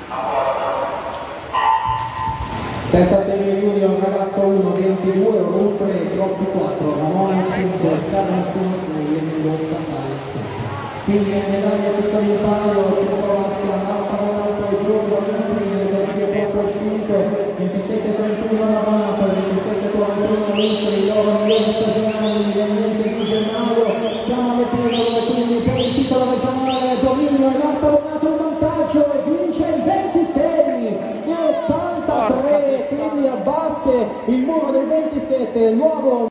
Sesta serie junior, ragazzo 1, 22, Oltre, Grotti 4, Ramone 5, Scarnazzuno 6 e Mendoza 7. Quindi le medaglie tutto l'imparo, Scioprovasca, Marta Monato e Giorgio Giantini, versia 4 e 5, 27-31 Navato, 27-41 Lutri, loro milioni stagionali, Viennese di gennaio, siamo alle pillole, quindi per il titolo regionale, dominio e Marta Monato in vantaggio e vince il 26 e 83, quindi abbatte il muro del 27, nuovo